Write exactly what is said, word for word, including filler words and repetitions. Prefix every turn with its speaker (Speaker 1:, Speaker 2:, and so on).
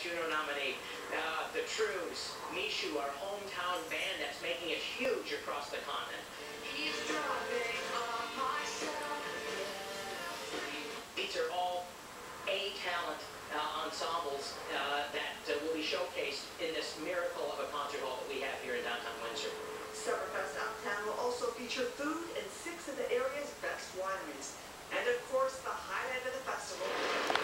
Speaker 1: Juno nominee. Uh, the Trewes, Michou, our hometown band that's making it huge across the continent. He's driving on myself. These are all A-talent uh, ensembles uh, that uh, will be showcased in this miracle of a concert hall that we have here in downtown Windsor.
Speaker 2: Summerfest Uptown will also feature food in six of the area's best wineries. And of course, the highlight of the festival,